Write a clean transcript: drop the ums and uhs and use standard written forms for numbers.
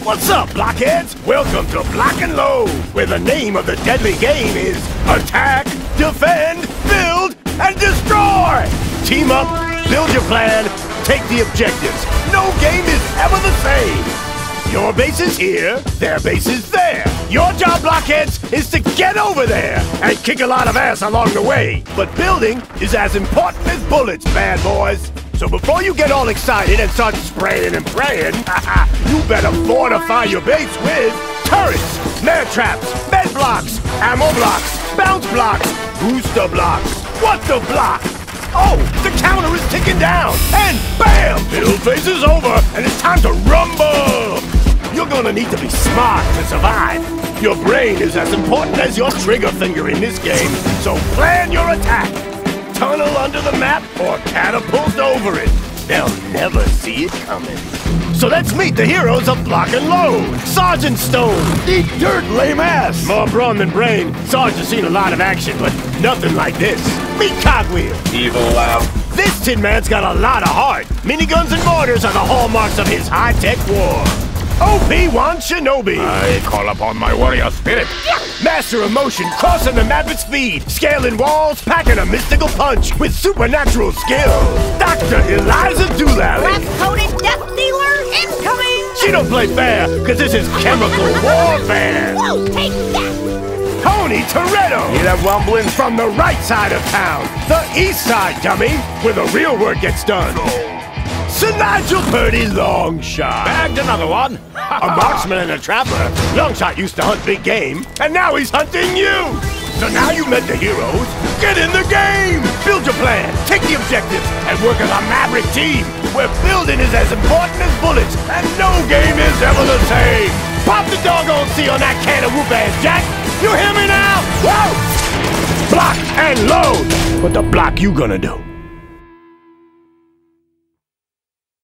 What's up, blockheads? Welcome to Block and Load, where the name of the deadly game is Attack, Defend, Build, and Destroy! Team up, build your plan, take the objectives. No game is ever the same. Your base is here, their base is there. Your job, blockheads, is to get over there and kick a lot of ass along the way. But building is as important as bullets, bad boys. So before you get all excited and start spraying and praying, you better fortify your base with turrets, man traps, med blocks, ammo blocks, bounce blocks, booster blocks. What the block? Oh, the counter is ticking down, and bam! Build phase is over, and it's time to rumble! You're gonna need to be smart to survive. Your brain is as important as your trigger finger in this game, so plan your attack. Tunnel under the map or catapult over it. They'll never see it coming. So let's meet the heroes of Block and Load. Sergeant Stone. Eat dirt, lame ass. More brawn than brain. Sarge has seen a lot of action, but nothing like this. Meet Cogwheel. Evil Loud. This Tin Man's got a lot of heart. Miniguns and mortars are the hallmarks of his high-tech war. OP-1 Shinobi. I call upon my warrior spirit. Master of motion, crossing the map at speed, scaling walls, packing a mystical punch with supernatural skills. Dr. Eliza Doolally. Rap-coated death dealer incoming! She don't play fair, cause this is chemical warfare. Whoa, take that! Tony Toretto. Hear that rumbling? From the right side of town, the east side, dummy, where the real work gets done. Sir Nigel Purdy Longshot. Bagged another one. A marksman and a trapper. Longshot used to hunt big game, and now he's hunting you! So now you met the heroes, get in the game! Build your plan, take the objectives, and work as a maverick team, where building is as important as bullets, and no game is ever the same! Pop the doggone C on that can of whoop-ass, Jack! You hear me now? Whoa! Block and load! What the block you gonna do?